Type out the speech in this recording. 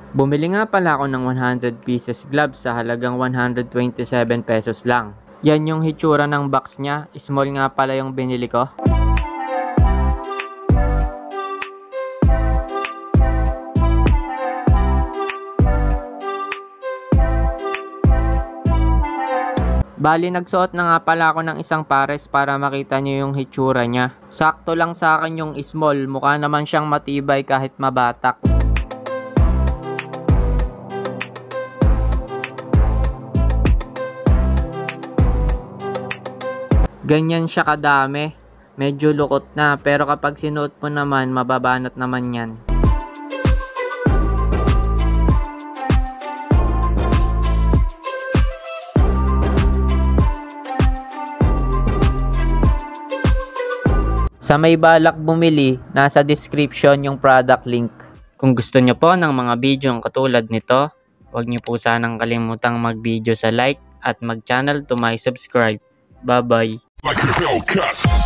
Bumili nga pala ako ng 100 pieces gloves sa halagang 127 pesos lang. Yan yung hitsura ng box niya. Small nga pala yung binili ko. Bali, nagsuot na nga pala ako ng isang pares para makita nyo yung hitsura niya. Sakto lang sa akin yung small. Mukha naman siyang matibay kahit mabatak. Ganyan siya kadami. Medyo lukot na, pero kapag sinuot mo naman, mababanat naman yan. Sa may balak bumili, nasa description yung product link. Kung gusto nyo po ng mga video katulad nito, huwag nyo po sanang kalimutang mag-video sa like at mag-channel to my subscribe. Bye-bye. Like a Hellcat.